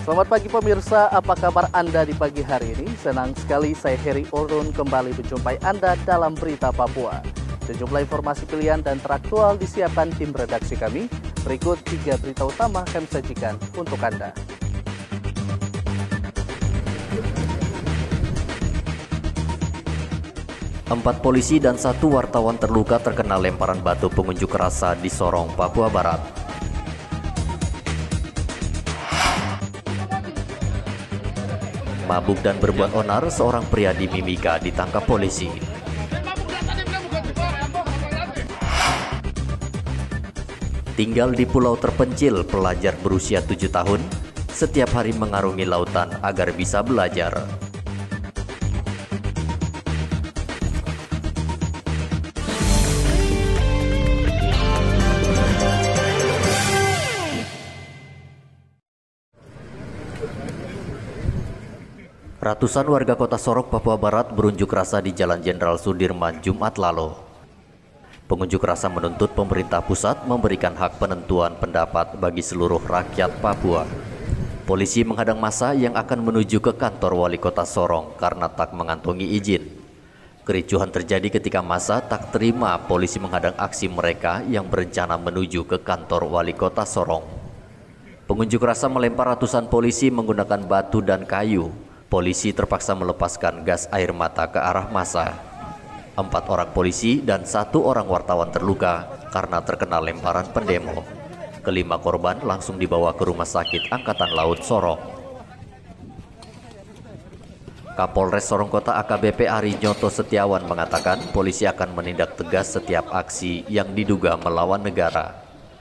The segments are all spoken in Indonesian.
Selamat pagi pemirsa, apa kabar Anda di pagi hari ini? Senang sekali saya Heri Orun kembali menjumpai Anda dalam Berita Papua. Sejumlah informasi pilihan dan teraktual disiapkan tim redaksi kami. Berikut 3 berita utama kami sajikan untuk Anda. Empat polisi dan 1 wartawan terluka terkena lemparan batu pengunjuk rasa di Sorong, Papua Barat. Mabuk dan berbuat onar, seorang pria di Mimika ditangkap polisi. Tinggal di pulau terpencil, pelajar berusia 7 tahun setiap hari mengarungi lautan agar bisa belajar. Ratusan warga kota Sorong, Papua Barat berunjuk rasa di Jalan Jenderal Sudirman Jumat lalu. Pengunjuk rasa menuntut pemerintah pusat memberikan hak penentuan pendapat bagi seluruh rakyat Papua. Polisi menghadang massa yang akan menuju ke kantor wali kota Sorong karena tak mengantongi izin. Kericuhan terjadi ketika massa tak terima polisi menghadang aksi mereka yang berencana menuju ke kantor wali kota Sorong. Pengunjuk rasa melempar ratusan polisi menggunakan batu dan kayu. Polisi terpaksa melepaskan gas air mata ke arah massa. 4 orang polisi dan 1 orang wartawan terluka karena terkena lemparan pendemo. Kelima korban langsung dibawa ke Rumah Sakit Angkatan Laut Sorong. Kapolres Sorong Kota AKBP Ari Nyoto Setiawan mengatakan polisi akan menindak tegas setiap aksi yang diduga melawan negara.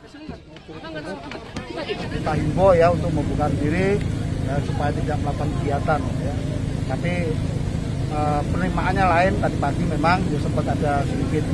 Kita himbau ya untuk membuka diri ya, supaya tidak melakukan kegiatan ya. Tapi penerimaannya lain. Tadi pagi memang sempat ada sedikit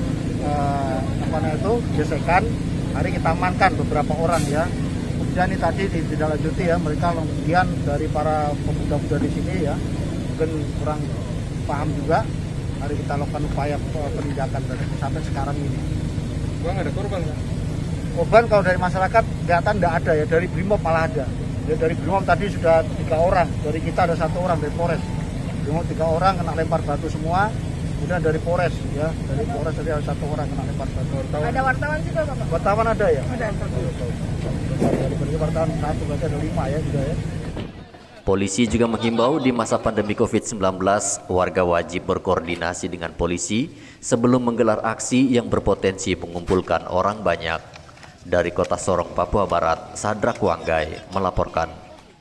gesekan. Hari kita amankan beberapa orang ya. Kemudian ini tadi ditindaklanjuti ya, mereka kemudian dari para pemuda-pemuda di sini ya mungkin kurang paham juga. Hari kita lakukan upaya penindakan sampai sekarang ini. Bang, ada korban nggak? Korban kalau dari masyarakat kelihatan tidak ada ya, dari Brimob malah ada. Ya, dari Brimob tadi sudah 3 orang, dari kita ada 1 orang dari Polres. Brimob 3 orang kena lempar batu semua. Kemudian dari Polres ya, dari Polres tadi ada 1 orang kena lempar batu. Ada wartawan juga Bapak? Wartawan ada ya? Ada. Dari wartawan 1 berarti ada 5 ya juga ya. Polisi juga menghimbau di masa pandemi COVID-19, warga wajib berkoordinasi dengan polisi sebelum menggelar aksi yang berpotensi mengumpulkan orang banyak. Dari kota Sorong, Papua Barat, Sadrak Wanggai melaporkan.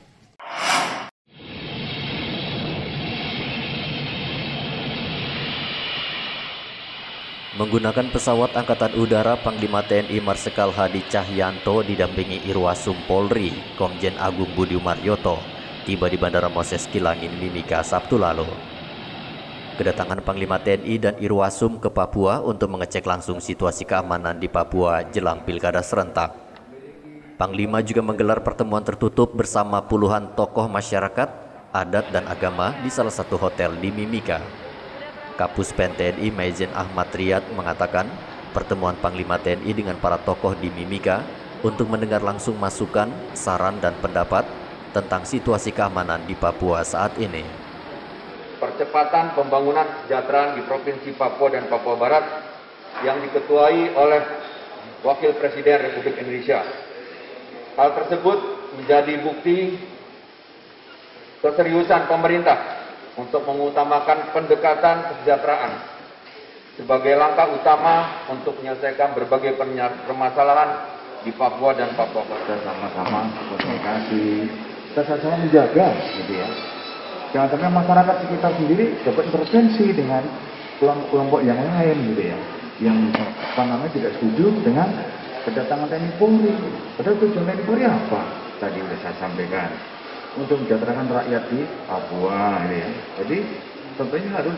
Menggunakan pesawat Angkatan Udara, Panglima TNI Marsikal Hadi Cahyanto didampingi Irwasum Polri, Komjen Agung Budi Marioto, tiba di Bandara Moses Kilangin, Mimika, Sabtu lalu. Kedatangan Panglima TNI dan Irwasum ke Papua untuk mengecek langsung situasi keamanan di Papua jelang pilkada serentak. Panglima juga menggelar pertemuan tertutup bersama puluhan tokoh masyarakat, adat dan agama di salah satu hotel di Mimika. Kapus Pen TNI Maijen Ahmad Riyad mengatakan pertemuan Panglima TNI dengan para tokoh di Mimika untuk mendengar langsung masukan, saran dan pendapat tentang situasi keamanan di Papua saat ini. Percepatan pembangunan kesejahteraan di Provinsi Papua dan Papua Barat yang diketuai oleh Wakil Presiden Republik Indonesia. Hal tersebut menjadi bukti keseriusan pemerintah untuk mengutamakan pendekatan kesejahteraan sebagai langkah utama untuk menyelesaikan berbagai permasalahan di Papua dan Papua Barat. Kita sama-sama komunikasi, kita sama-sama menjaga gitu ya. Jangan sampai masyarakat sekitar sendiri dapat intervensi dengan kelompok yang lain gitu ya, yang tidak setuju dengan kedatangan TNI Polri. Padahal tujuan TNI Polri apa? Tadi sudah saya sampaikan, untuk mensejahterakan rakyat di Papua gitu ya. Jadi tentunya harus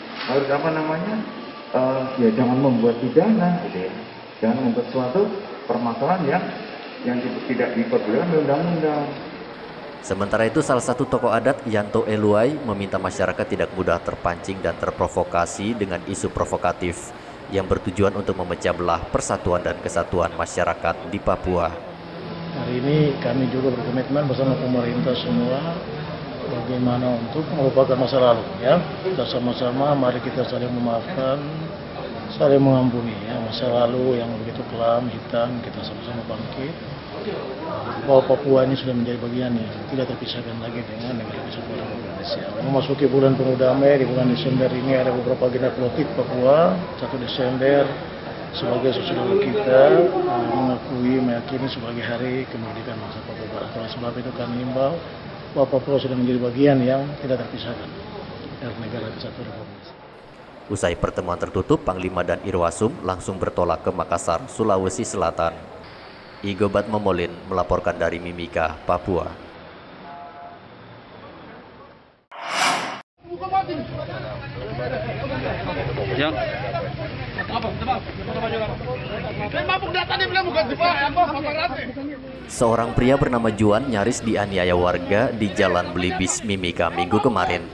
ya jangan membuat pidana gitu ya. Jangan membuat suatu permasalahan yang tidak diperbolehkan oleh undang-undang. Sementara itu, salah satu tokoh adat, Yanto Eluai, meminta masyarakat tidak mudah terpancing dan terprovokasi dengan isu provokatif yang bertujuan untuk memecah belah persatuan dan kesatuan masyarakat di Papua. Hari hari ini kami juga berkomitmen bersama pemerintah semua bagaimana untuk melupakan masa lalu ya. Kita sama-sama mari kita saling memaafkan, saling mengampuni ya, masa lalu yang begitu kelam, hitam, kita sama-sama bangkit. Bahwa Papua ini sudah menjadi bagian yang tidak terpisahkan lagi dengan negara kesatuan Republik Indonesia. Memasuki bulan penuh damai, di bulan Desember ini ada beberapa agenda politik Papua. 1 Desember sebagai saudara kita meyakini sebagai hari kemerdekaan bangsa Papua Barat. Oleh sebab itu kami himbau bahwa Papua sudah menjadi bagian yang tidak terpisahkan dari negara kesatuan Republik Indonesia. Usai pertemuan tertutup, Panglima dan Irwasum langsung bertolak ke Makassar, Sulawesi Selatan. Igobat Momolin melaporkan dari Mimika, Papua. Seorang pria bernama Juan nyaris dianiaya warga di Jalan Belibis, Mimika, Minggu kemarin.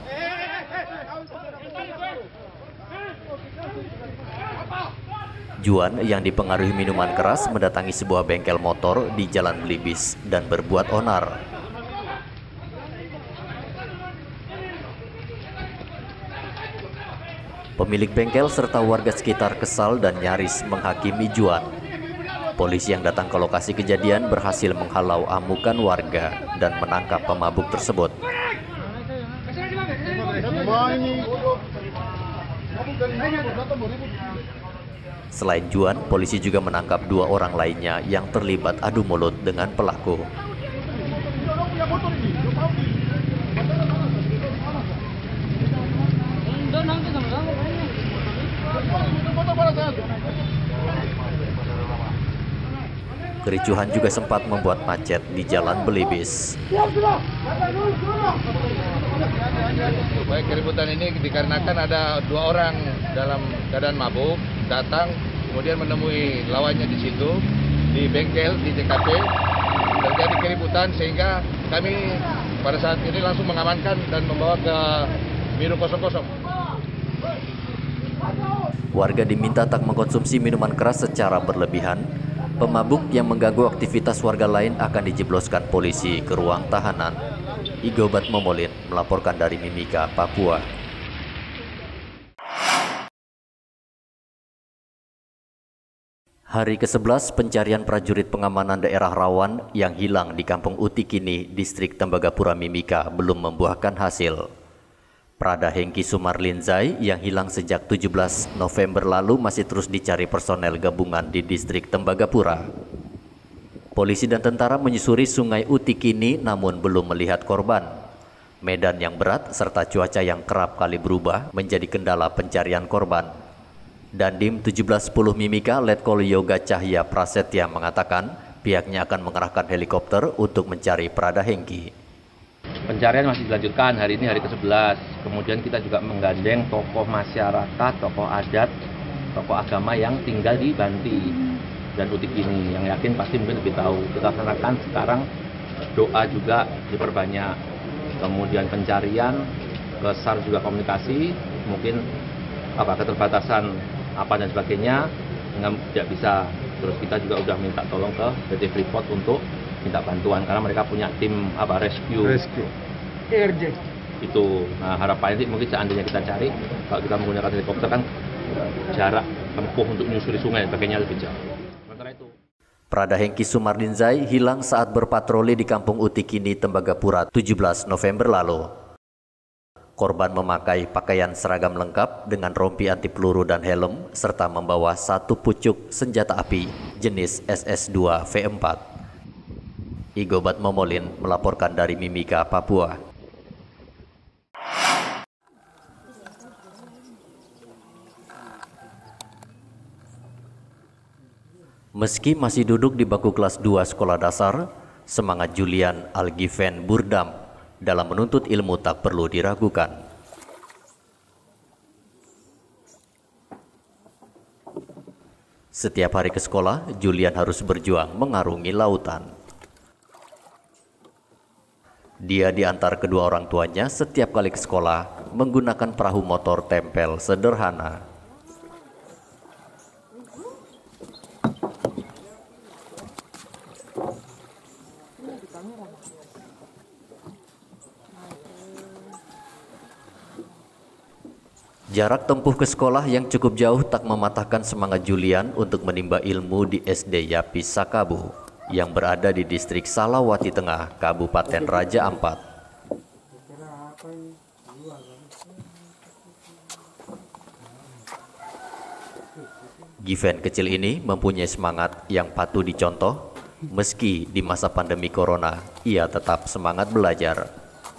Juan yang dipengaruhi minuman keras mendatangi sebuah bengkel motor di Jalan Belibis dan berbuat onar. Pemilik bengkel serta warga sekitar kesal dan nyaris menghakimi Juan. Polisi yang datang ke lokasi kejadian berhasil menghalau amukan warga dan menangkap pemabuk tersebut. Selain Juan, polisi juga menangkap 2 orang lainnya yang terlibat adu mulut dengan pelaku. Kericuhan juga sempat membuat macet di Jalan Belibis. Baik, keributan ini dikarenakan ada 2 orang dalam keadaan mabuk datang, kemudian menemui lawannya di situ, di bengkel, di TKP. Terjadi keributan sehingga kami pada saat ini langsung mengamankan dan membawa ke Biru 00. Warga diminta tak mengkonsumsi minuman keras secara berlebihan. Pemabuk yang mengganggu aktivitas warga lain akan dijebloskan polisi ke ruang tahanan. Igobat Momolin melaporkan dari Mimika, Papua. Hari ke-11 pencarian prajurit pengamanan daerah rawan yang hilang di Kampung Utikini, Distrik Tembagapura, Mimika belum membuahkan hasil. Prada Hengki Sumarlinzai yang hilang sejak 17 November lalu masih terus dicari personel gabungan di Distrik Tembagapura. Polisi dan tentara menyusuri Sungai Utikini namun belum melihat korban. Medan yang berat serta cuaca yang kerap kali berubah menjadi kendala pencarian korban. Dandim 1710 Mimika Letkol Yoga Cahya Prasetya mengatakan pihaknya akan mengerahkan helikopter untuk mencari Prada Hengki. Pencarian masih dilanjutkan, hari ini hari ke-11. Kemudian kita juga menggandeng tokoh masyarakat, tokoh adat, tokoh agama yang tinggal di Banti dan Utikini, yang yakin pasti mungkin lebih tahu. Kita laksanakan sekarang doa juga diperbanyak, kemudian pencarian, ke SAR juga komunikasi, mungkin keterbatasan apa dan sebagainya tidak bisa. Terus kita juga udah minta tolong ke PT Freeport untuk minta bantuan karena mereka punya tim rescue. ERJ itu. Nah, harapannya mungkin seandainya kita cari, kalau kita menggunakan helikopter kan jarak tempuh untuk menyusuri sungai dan sebagainya lebih jauh. Sementara itu Prada Hengki Sumarlinzai hilang saat berpatroli di Kampung Utikini, Tembagapura 17 November lalu. Korban memakai pakaian seragam lengkap dengan rompi anti peluru dan helm serta membawa 1 pucuk senjata api jenis SS2 V4. Igobat Momolin melaporkan dari Mimika, Papua. Meski masih duduk di bangku kelas 2 sekolah dasar, semangat Julian Algiven Burdam dalam menuntut ilmu tak perlu diragukan. Setiap hari ke sekolah, Julian harus berjuang mengarungi lautan. Dia diantar kedua orang tuanya setiap kali ke sekolah menggunakan perahu motor tempel sederhana. Jarak tempuh ke sekolah yang cukup jauh tak mematahkan semangat Julian untuk menimba ilmu di SD Yapis Sakabu yang berada di distrik Salawati Tengah, Kabupaten Raja Ampat. Given kecil ini mempunyai semangat yang patut dicontoh. Meski di masa pandemi corona, ia tetap semangat belajar.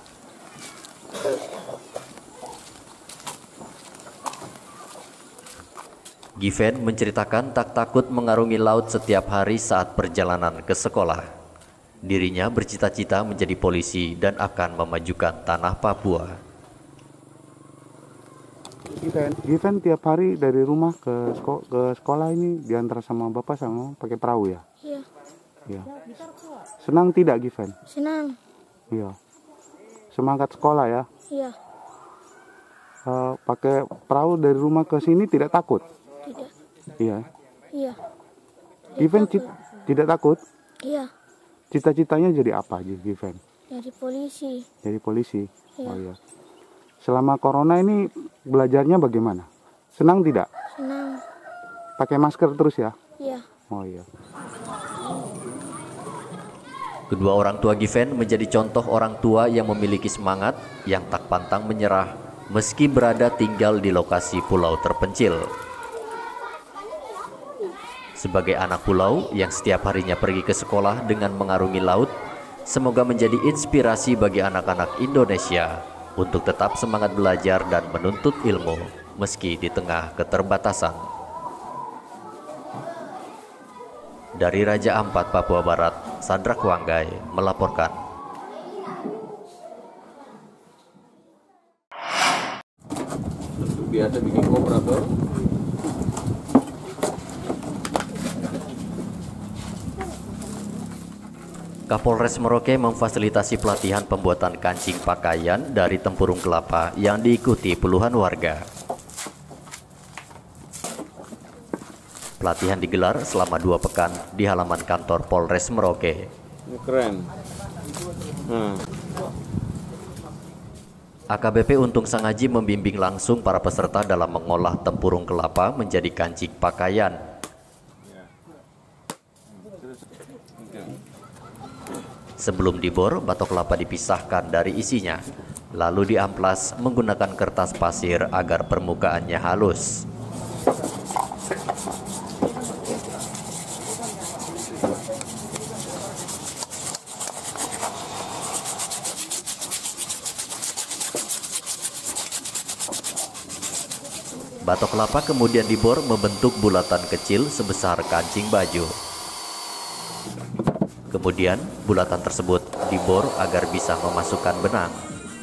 Given menceritakan tak takut mengarungi laut setiap hari saat perjalanan ke sekolah. Dirinya bercita-cita menjadi polisi dan akan memajukan tanah Papua. Given tiap hari dari rumah ke sekolah ini diantar sama bapak sama pakai perahu ya? Iya. Iya. Senang tidak Given? Senang. Iya. Semangat sekolah ya? Iya. Pakai perahu dari rumah ke sini tidak takut? Tidak. Iya. Iya. Given tidak takut? Iya. Cita-citanya jadi apa Given? Jadi polisi. Jadi polisi. Iya. Oh iya. Selama corona ini belajarnya bagaimana? Senang tidak? Senang. Pakai masker terus ya? Iya. Oh iya. Kedua orang tua Given menjadi contoh orang tua yang memiliki semangat yang tak pantang menyerah meski berada tinggal di lokasi pulau terpencil. Sebagai anak pulau yang setiap harinya pergi ke sekolah dengan mengarungi laut, semoga menjadi inspirasi bagi anak-anak Indonesia untuk tetap semangat belajar dan menuntut ilmu meski di tengah keterbatasan. Dari Raja Ampat, Papua Barat, Sandrak Wanggai melaporkan. Biasa bikin kooperator. Kapolres Merauke memfasilitasi pelatihan pembuatan kancing pakaian dari tempurung kelapa yang diikuti puluhan warga. Pelatihan digelar selama 2 pekan di halaman kantor Polres Merauke. Ini keren. AKBP Untung Sangaji membimbing langsung para peserta dalam mengolah tempurung kelapa menjadi kancing pakaian. Sebelum dibor, batok kelapa dipisahkan dari isinya, lalu diamplas menggunakan kertas pasir agar permukaannya halus. Batok kelapa kemudian dibor membentuk bulatan kecil sebesar kancing baju. Kemudian bulatan tersebut dibor agar bisa memasukkan benang.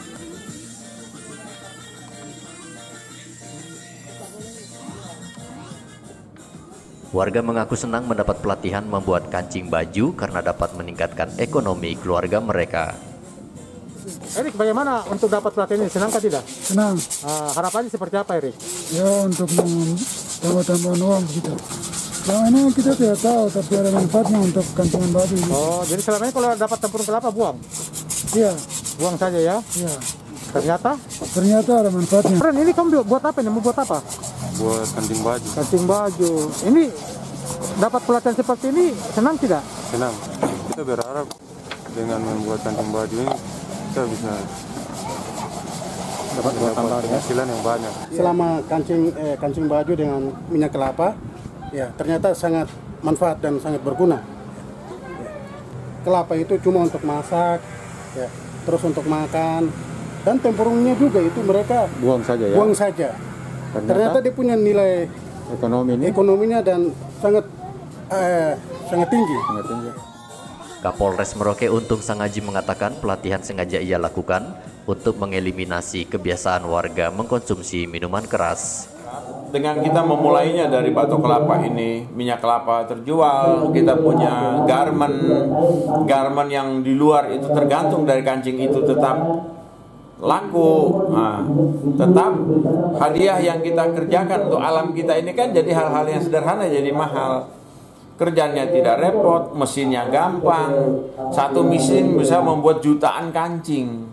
Warga mengaku senang mendapat pelatihan membuat kancing baju karena dapat meningkatkan ekonomi keluarga mereka. Erik, bagaimana untuk dapat pelatihan ini? Senang atau tidak? Senang. Harapannya seperti apa, Erik? Ya untuk tambah-tambahan uang gitu. Selama ini kita tidak tahu, tapi ada manfaatnya untuk kantongan baju. Oh, jadi selama ini kalau dapat tempurung kelapa buang? Iya. Buang saja ya? Iya. Ternyata ada manfaatnya. Keren, ini kamu buat apa ini? Mau buat apa? Buat kancing baju. Kancing baju. Ini dapat pelatihan seperti ini senang tidak? Senang. Kita berharap dengan membuat kancing baju ini kita bisa dapat penghasilan yang banyak. Selama kancing baju dengan minyak kelapa, ya ternyata sangat manfaat dan sangat berguna. Ya. Kelapa itu cuma untuk masak, ya, terus untuk makan, dan tempurungnya juga itu mereka buang saja ya. Buang saja. Ternyata dia punya nilai ekonominya dan sangat tinggi. Kapolres Merauke Untung Sangaji mengatakan pelatihan sengaja ia lakukan untuk mengeliminasi kebiasaan warga mengkonsumsi minuman keras. Dengan kita memulainya dari batok kelapa ini, minyak kelapa terjual, kita punya garmen yang di luar itu tergantung dari kancing itu tetap laku, tetap hadiah yang kita kerjakan untuk alam kita ini kan jadi hal-hal yang sederhana jadi mahal. Kerjanya tidak repot, mesinnya gampang. Satu mesin bisa membuat jutaan kancing.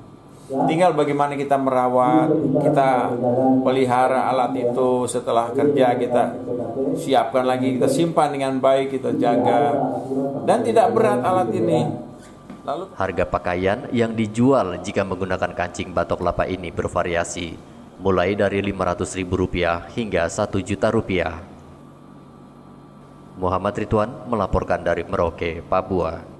Tinggal bagaimana kita merawat, kita pelihara alat itu, setelah kerja kita siapkan lagi, kita simpan dengan baik, kita jaga. Dan tidak berat alat ini. Lalu harga pakaian yang dijual jika menggunakan kancing batok kelapa ini bervariasi, mulai dari Rp500.000 hingga Rp1.000.000. Muhammad Ridwan melaporkan dari Merauke, Papua.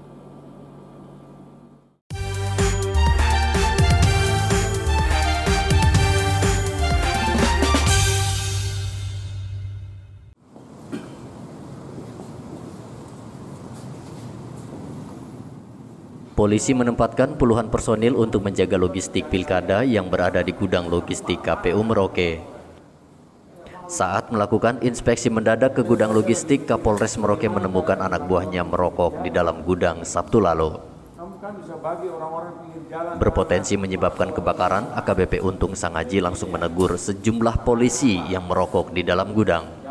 Polisi menempatkan puluhan personil untuk menjaga logistik pilkada yang berada di gudang logistik KPU Merauke. Saat melakukan inspeksi mendadak ke gudang logistik, Kapolres Merauke menemukan anak buahnya merokok di dalam gudang Sabtu lalu. Berpotensi menyebabkan kebakaran, AKBP Untung Sangaji langsung menegur sejumlah polisi yang merokok di dalam gudang.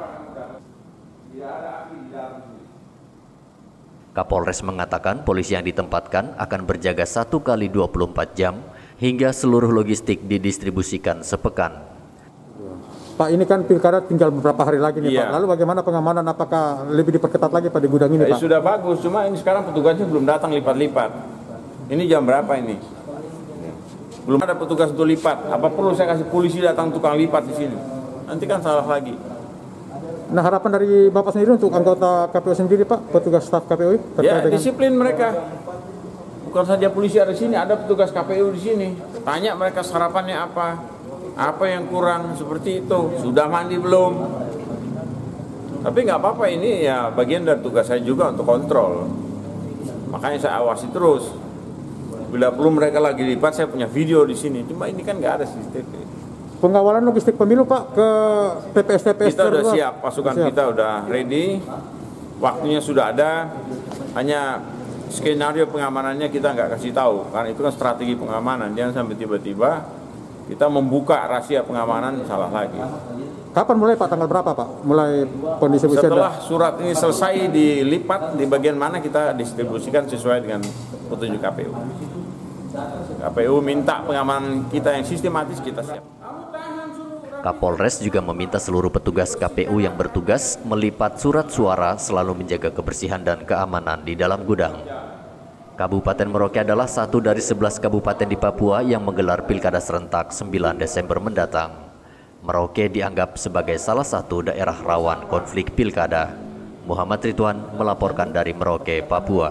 Kapolres mengatakan polisi yang ditempatkan akan berjaga 1 kali 24 jam hingga seluruh logistik didistribusikan sepekan. Pak, ini kan pilkada tinggal beberapa hari lagi nih, Pak. Lalu bagaimana pengamanan? Apakah lebih diperketat lagi Pak di gudang ini, Pak? Sudah bagus, cuma ini sekarang petugasnya belum datang lipat-lipat. Ini jam berapa ini? Belum ada petugas untuk lipat. Apa perlu saya kasih polisi datang tukang lipat di sini? Nanti kan salah lagi. Nah, harapan dari Bapak sendiri untuk anggota KPU sendiri, Pak, petugas staf KPU? Ya, disiplin mereka. Bukan saja polisi ada di sini, ada petugas KPU di sini. Tanya mereka sarapannya apa yang kurang, seperti itu. Sudah mandi belum? Tapi nggak apa-apa, ini ya bagian dari tugas saya juga untuk kontrol. Makanya saya awasi terus. Bila perlu mereka lagi lipat, saya punya video di sini. Cuma ini kan nggak ada CCTV. Pengawalan logistik pemilu, Pak, ke TPS-TPS kita udah siap, pasukan kita udah ready, waktunya sudah ada, hanya skenario pengamanannya kita nggak kasih tahu, karena itu kan strategi pengamanan, jangan sampai tiba-tiba kita membuka rahasia pengamanan salah lagi. Kapan mulai, Pak? Tanggal berapa, Pak? Mulai pendistribusian? Setelah surat ini selesai dilipat, di bagian mana kita distribusikan sesuai dengan petunjuk KPU. KPU minta pengamanan kita yang sistematis, kita siap. Kapolres juga meminta seluruh petugas KPU yang bertugas melipat surat suara selalu menjaga kebersihan dan keamanan di dalam gudang. Kabupaten Merauke adalah satu dari 11 kabupaten di Papua yang menggelar pilkada serentak 9 Desember mendatang. Merauke dianggap sebagai salah satu daerah rawan konflik pilkada. Muhammad Ridwan melaporkan dari Merauke, Papua.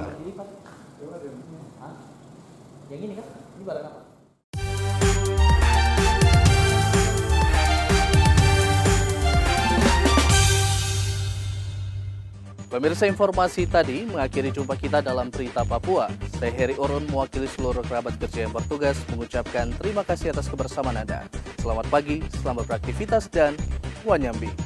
Pemirsa, informasi tadi mengakhiri jumpa kita dalam Berita Papua. Saya Heri Orun mewakili seluruh kerabat kerja yang bertugas mengucapkan terima kasih atas kebersamaan Anda. Selamat pagi, selamat beraktivitas, dan wanyambi.